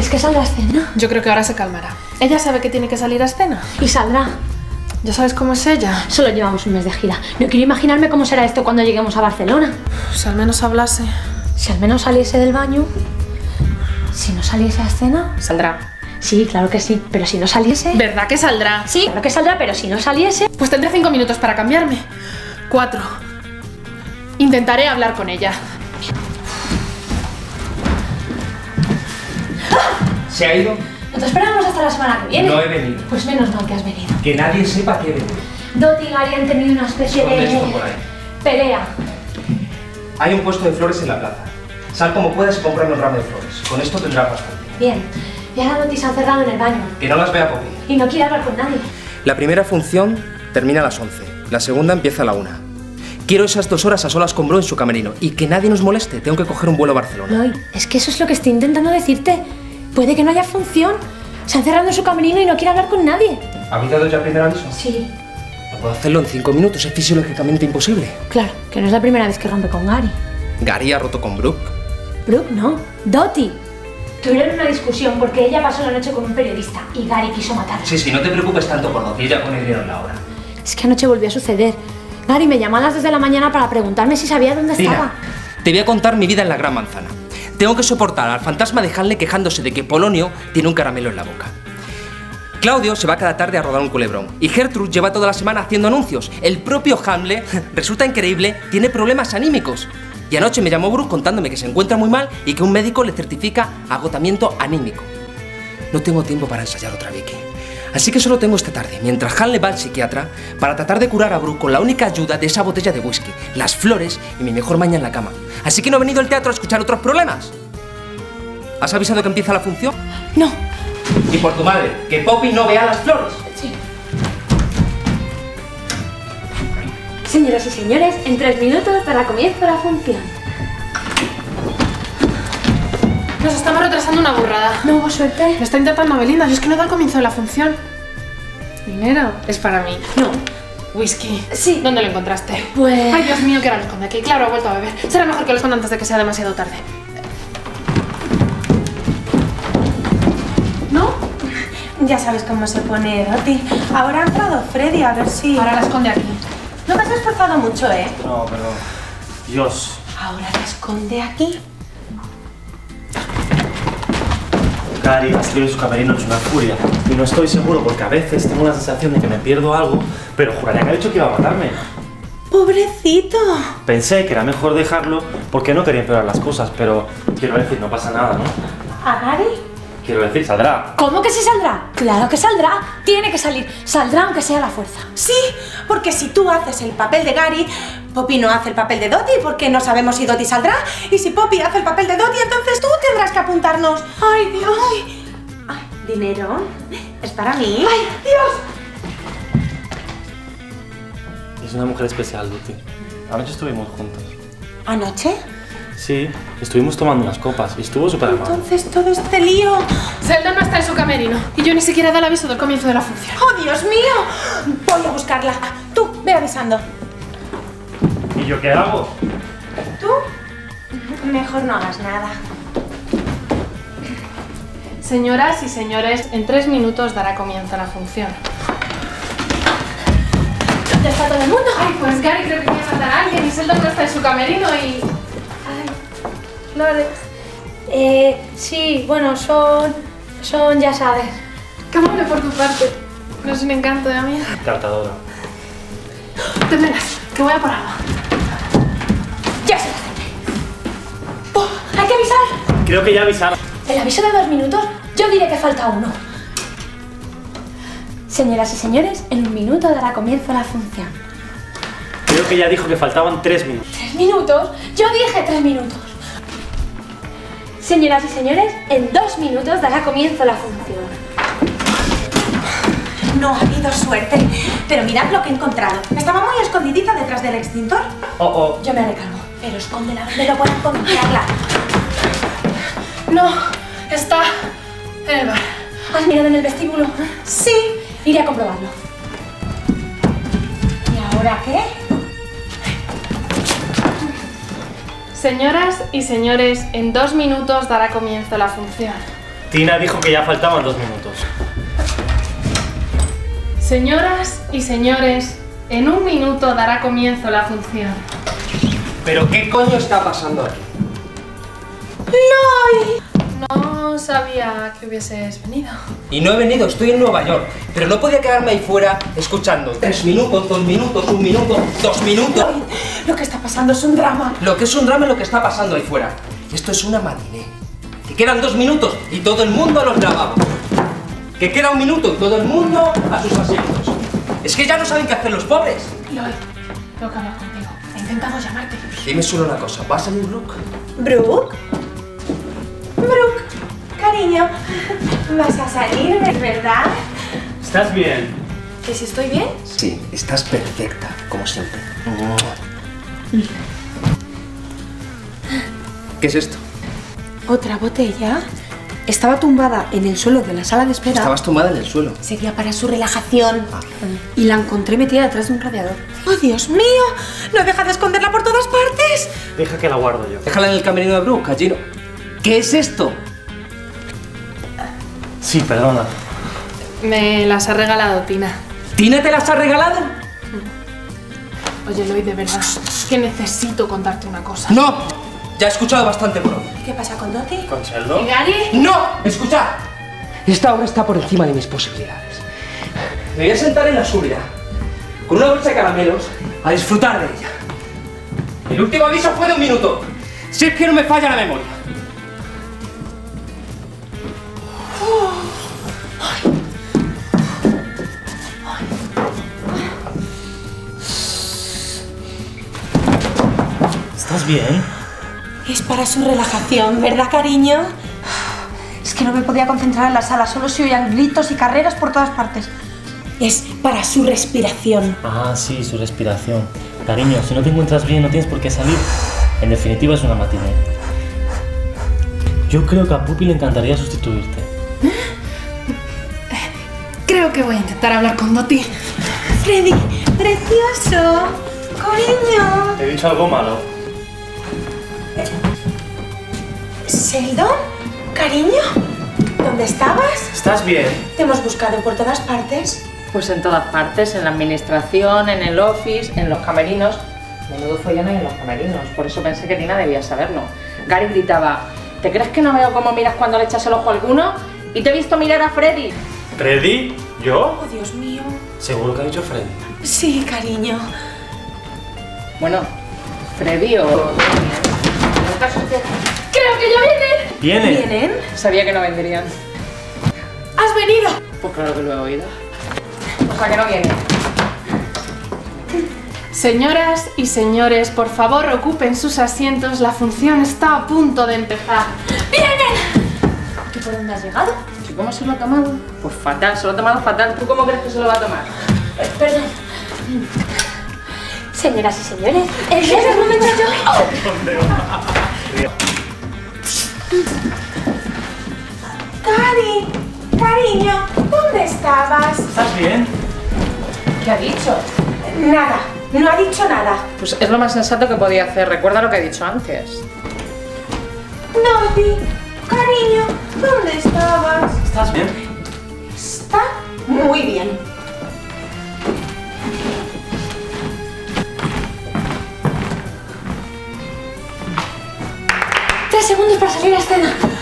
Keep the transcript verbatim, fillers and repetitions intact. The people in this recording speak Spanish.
¿Crees que saldrá a escena? Yo creo que ahora se calmará. Ella sabe que tiene que salir a escena. Y saldrá. ¿Ya sabes cómo es ella? Solo llevamos un mes de gira. No quiero imaginarme cómo será esto cuando lleguemos a Barcelona. Si al menos hablase. Si al menos saliese del baño. Si no saliese a escena. Saldrá. Sí, claro que sí. Pero si no saliese... ¿Verdad que saldrá? Sí, claro que saldrá, pero si no saliese... Pues tendré cinco minutos para cambiarme. Cuatro. Intentaré hablar con ella. ¿Se ha ido? ¿No te esperamos hasta la semana que viene? No he venido. Pues menos mal que has venido. Que nadie sepa que he venido. Dot y Gary han tenido una especie Esconde de... esto por ahí. pelea. Hay un puesto de flores en la plaza. Sal como puedas y cómprame un ramo de flores. Con esto tendrás bastante. Bien. Y ahora Dot se ha encerrado en el baño. Que no las vea Poppy. Y no quiere hablar con nadie. La primera función termina a las once. La segunda empieza a la una. Quiero esas dos horas a solas con Bru en su camerino. Y que nadie nos moleste. Tengo que coger un vuelo a Barcelona. Loy, es que eso es lo que estoy intentando decirte. Puede que no haya función. Se ha encerrado en su camerino y no quiere hablar con nadie. ¿Ha quitado ya el primer aviso? Sí. No puedo hacerlo en cinco minutos. Es fisiológicamente imposible. Claro, que no es la primera vez que rompe con Gary. Gary ha roto con Brooke. Brooke, no. Dottie. Tuvieron una discusión porque ella pasó la noche con un periodista y Gary quiso matarla. Sí, sí, no te preocupes tanto por Dottie. Ya con dieron la hora. Es que anoche volvió a suceder. Gary me llamó a las dos de la mañana para preguntarme si sabía dónde Tina, estaba. te voy a contar mi vida en la Gran Manzana. Tengo que soportar al fantasma de Hanley quejándose de que Polonio tiene un caramelo en la boca. Claudio se va cada tarde a rodar un culebrón y Gertrude lleva toda la semana haciendo anuncios. El propio Hamlet, resulta increíble, tiene problemas anímicos. Y anoche me llamó Brooke contándome que se encuentra muy mal y que un médico le certifica agotamiento anímico. No tengo tiempo para ensayar otra Vicky. Así que solo tengo esta tarde, mientras Hanley va al psiquiatra, para tratar de curar a Brooke con la única ayuda de esa botella de whisky, las flores y mi mejor maña en la cama. Así que no he venido al teatro a escuchar otros problemas. ¿Has avisado que empieza la función? No. Y por tu madre, que Poppy no vea las flores. Sí. Señoras y señores, en tres minutos dará comienzo la función. Nos estamos retrasando una burrada. No hubo suerte. Lo está intentando Belinda. Yo es que no da el comienzo de la función. Dinero es para mí. No. Whisky. Sí. ¿Dónde lo encontraste? Pues... Ay, Dios mío, que ahora lo esconde aquí. Claro, ha vuelto a beber. Será mejor que lo esconda antes de que sea demasiado tarde. ¿No? Ya sabes cómo se pone, Dottie. Ahora ha entrado Freddy, a ver si... Ahora la esconde aquí. No te has esforzado mucho, ¿eh? No, pero... Dios. Ahora la esconde aquí. Gary ha salido de su camerino hecho una furia. Y no estoy seguro porque a veces tengo la sensación de que me pierdo algo, pero juraría que ha dicho que iba a matarme. ¡Pobrecito! Pensé que era mejor dejarlo porque no quería empeorar las cosas, pero quiero decir, no pasa nada, ¿no? ¿A Gary? Quiero decir, saldrá. ¿Cómo que sí saldrá? Claro que saldrá. Tiene que salir. Saldrá aunque sea a la fuerza. Sí, porque si tú haces el papel de Gary, Poppy no hace el papel de Dottie porque no sabemos si Dottie saldrá. Y si Poppy hace el papel de Dottie, entonces tú tendrás que apuntarnos. ¡Ay, Dios! Ay, ay, ¿dinero? ¿Es para mí? ¡Ay, Dios! Es una mujer especial, Dottie. Anoche estuvimos juntos. ¿Anoche? Sí, estuvimos tomando unas copas y estuvo súper amable. Entonces todo este lío... Zelda no está en su camerino y yo ni siquiera da el aviso del comienzo de la función. ¡Oh, Dios mío! Voy a buscarla. Tú, ve avisando. ¿Y yo qué hago? ¿Tú? Mejor no hagas nada. Señoras y señores, en tres minutos dará comienzo la función. ¿Dónde está todo el mundo? Ay, pues Gary creo que quiere matar a alguien y Zelda no está en su camerino y... Ay, Flores. Eh, sí, bueno, son... Son, ya sabes. Qué amable por tu parte. No es un encanto de amiga. Cartadora. Te verás, que voy a por agua. ¡Ya se ¡Oh! ¡Hay que avisar! Creo que ya avisaron. El aviso de dos minutos, yo diré que falta uno. Señoras y señores, en un minuto dará comienzo la función. Creo que ya dijo que faltaban tres minutos. ¿Tres minutos? Yo dije tres minutos. Señoras y señores, en dos minutos dará comienzo la función. No ha habido suerte. Pero mirad lo que he encontrado. Estaba muy escondidita detrás del extintor. Oh, oh. Yo me recalmo. Pero escóndela donde lo puedan encontrarla. No, está en el bar. ¿Has mirado en el vestíbulo? Sí. Iré a comprobarlo. ¿Y ahora qué? Señoras y señores, en dos minutos dará comienzo la función. Tina dijo que ya faltaban dos minutos. Señoras y señores, en un minuto dará comienzo la función. ¿Pero qué coño está pasando aquí? No sabía que hubieses venido. Y no he venido, estoy en Nueva York. Pero no podía quedarme ahí fuera escuchando tres minutos, dos minutos, un minuto, dos minutos. Lo que está pasando es un drama. Lo que es un drama es lo que está pasando ahí fuera. Esto es una matiné. Que quedan dos minutos y todo el mundo a los lavabos. Que queda un minuto y todo el mundo a sus asientos. Es que ya no saben qué hacer los pobres. Lloyd, tengo que hablar contigo. He intentado llamarte. Dime solo una cosa, ¿va a salir Brooke? ¿Brooke? Brooke, cariño, vas a salir, ¿verdad? ¿Estás bien? ¿Que si estoy bien? Sí, estás perfecta, como siempre. ¿Qué es esto? ¿Otra botella? Estaba tumbada en el suelo de la sala de espera. Estabas tumbada en el suelo. Sería para su relajación. Ah. Y la encontré metida detrás de un radiador. ¡Oh, Dios mío! ¿No deja de esconderla por todas partes? Deja que la guardo yo. Déjala en el camerino de Brooke, allí no. ¿Qué es esto? Sí, perdona. Me las ha regalado Tina. ¿Tina te las ha regalado? Oye, Lloyd, de verdad, que necesito contarte una cosa. ¡No! Ya he escuchado bastante por hoy. ¿Qué pasa con Dottie? ¿Con Sheldon? ¿Gary? ¡No! ¡Escuchad! Esta obra está por encima de mis posibilidades. Me voy a sentar en la oscuridad, con una bolsa de caramelos, a disfrutar de ella. El último aviso fue de un minuto. Si es que no me falla la memoria. ¿Estás bien? Es para su relajación, ¿verdad, cariño? Es que no me podía concentrar en la sala, solo se oían gritos y carreras por todas partes. Es para su respiración. Ah, sí, su respiración. Cariño, si no te encuentras bien no tienes por qué salir. En definitiva es una matiné. Yo creo que a Puppy le encantaría sustituirte. Creo que voy a intentar hablar con Dottie. Freddy, precioso. Cariño. ¿Te he dicho algo malo? ¿Sheldon? ¿Cariño? ¿Dónde estabas? ¿Estás bien? Te hemos buscado por todas partes. Pues en todas partes, en la administración, en el office, en los camerinos. Menudo follón hay en los camerinos, por eso pensé que Tina debía saberlo. Gary gritaba, ¿te crees que no veo cómo miras cuando le echas el ojo a alguno? Y te he visto mirar a Freddy. ¿Freddy? ¿Yo? Oh, Dios mío. Seguro que ha dicho Freddy. Sí, cariño. Bueno, Freddy o... ¡Creo que ya vienen! ¿Viene? ¿Vienen? Sabía que no vendrían. ¡Has venido! Pues claro que lo he oído. O sea que no viene. Señoras y señores, por favor ocupen sus asientos, la función está a punto de empezar. ¡Vienen! ¿Y por dónde has llegado? ¿Y cómo se lo ha tomado? Pues fatal, se lo ha tomado fatal. ¿Tú cómo crees que se lo va a tomar? Eh, perdón. Señoras y señores, el día del momento yo... Cari, cariño, ¿dónde estabas? ¿Estás bien? ¿Qué ha dicho? Nada, no ha dicho nada. Pues es lo más sensato que podía hacer. Recuerda lo que he dicho antes. Dottie, cariño, ¿dónde estabas? ¿Estás bien? Está muy bien. Tres segundos para salir a escena.